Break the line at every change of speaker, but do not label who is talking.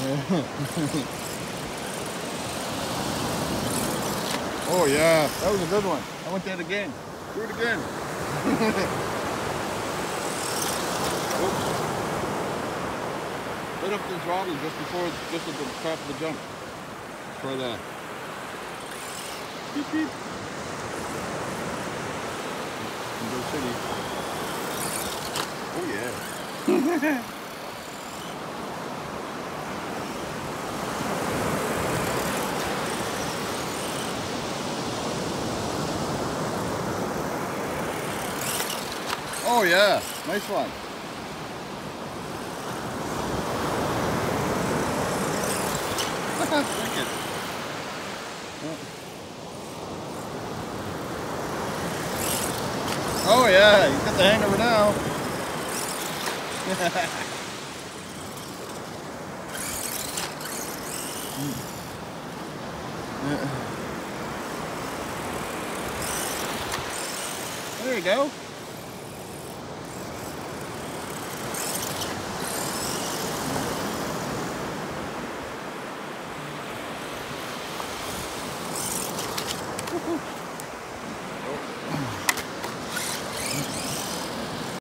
Oh yeah, that was a good one. I want that again. Do it again. Oops. Let up the throttle just at the top of the jump. Try that. Beep beep. Go city. Oh yeah. Oh yeah, nice one. Drink it. Oh yeah, you got the hang of it now. There you go.